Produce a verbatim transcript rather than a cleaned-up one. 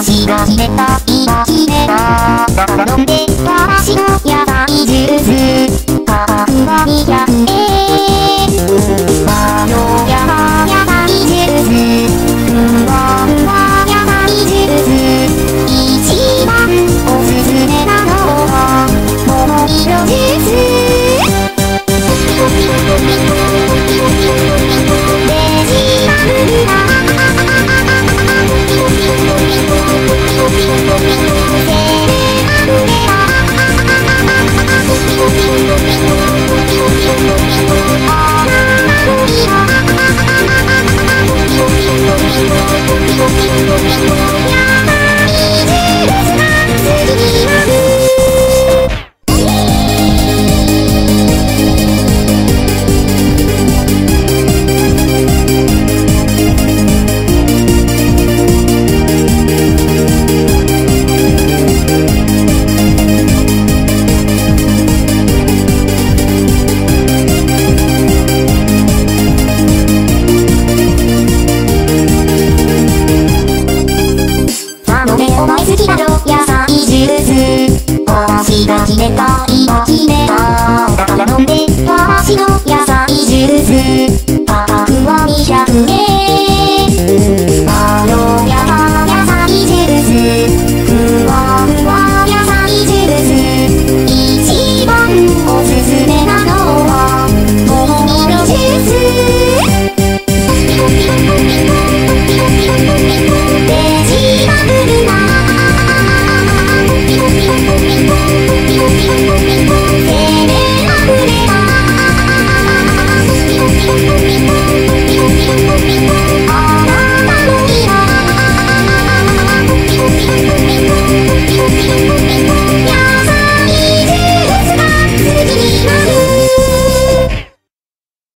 私が決めた今決めただから飲んで私の野菜ジュース価格はにひゃくえん和の野菜ジュースふわふわ野菜ジュース一番おすすめなのは桃色ジュースデジタルなお前好きだろ野菜ジュース私が決めた今決めた